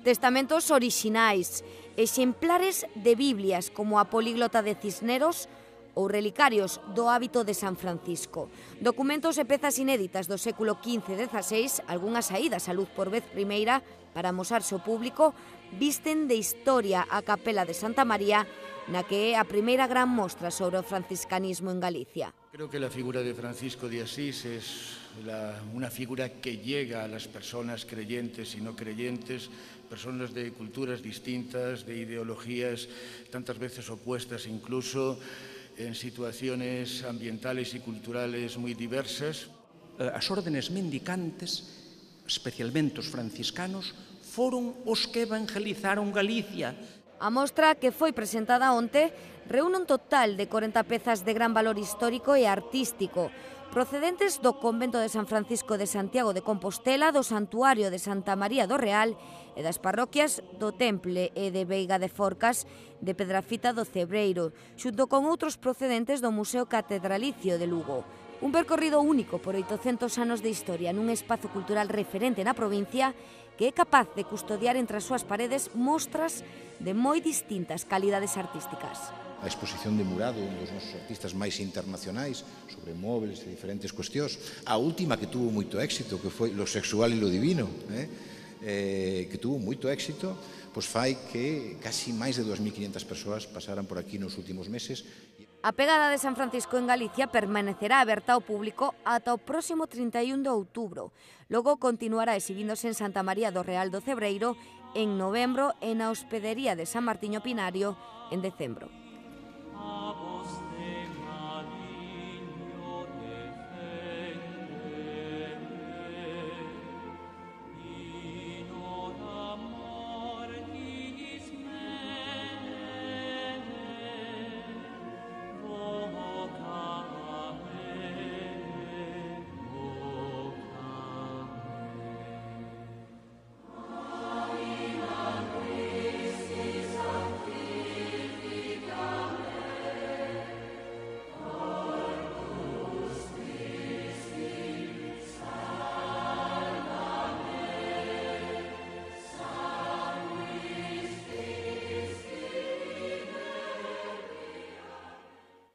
Testamentos orixinais, exemplares de Biblias como a Políglota de Cisneros ou relicarios do hábito de San Francisco. Documentos e pezas inéditas do século XV e XVI, algunhas saídas á luz por vez primeira para amosarse ao público, visten de historia a Capela de Santa María, na que é a primeira gran mostra sobre o franciscanismo en Galicia. Creo que la figura de Francisco de Asís es una figura que llega a las personas creyentes y no creyentes, personas de culturas distintas, de ideologías tantas veces opuestas incluso, en situaciones ambientales y culturales muy diversas. As órdenes mendicantes, especialmente os franciscanos, foron os que evangelizaron Galicia. A mostra, que foi presentada onte, reúne un total de 40 pezas de gran valor histórico e artístico, procedentes do convento de San Francisco de Santiago de Compostela, do Santuario de Santa María do Real e das parroquias do Temple e de Veiga de Forcas de Pedrafita do Cebreiro, xunto con outros procedentes do Museo Catedralicio de Lugo. Un percorrido único por 800 anos de historia nun espazo cultural referente na provincia que é capaz de custodiar entre as súas paredes mostras de moi distintas calidades artísticas. A exposición de Murado, un dos nosos artistas máis internacionais, sobre móveis e diferentes cuestións. A última que tuvo moito éxito, que foi Lo sexual e lo divino, que tuvo moito éxito, pois fai que casi máis de 2.500 persoas pasaran por aquí nos últimos meses. A pegada de San Francisco en Galicia permanecerá aberta ao público ata o próximo 31 de outubro. Logo continuará exhibíndose en Santa María do Real do Cebreiro en novembro e na hospedería de San Martiño Pinario en decembro.